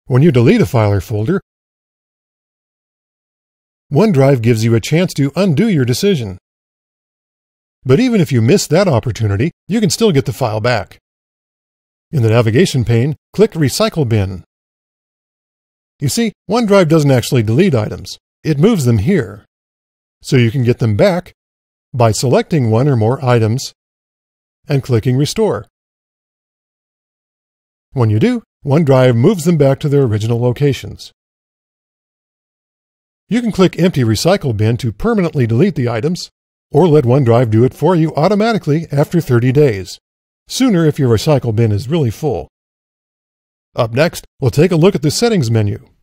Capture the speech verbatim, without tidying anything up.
When you delete a file or folder, OneDrive gives you a chance to undo your decision. But even if you miss that opportunity, you can still get the file back. In the navigation pane, click Recycle Bin. You see, OneDrive doesn't actually delete items. It moves them here. So you can get them back by selecting one or more items and clicking Restore. When you do, OneDrive moves them back to their original locations. You can click Empty Recycle Bin to permanently delete the items, or let OneDrive do it for you automatically after thirty days, sooner if your recycle bin is really full. Up next, we'll take a look at the Settings menu.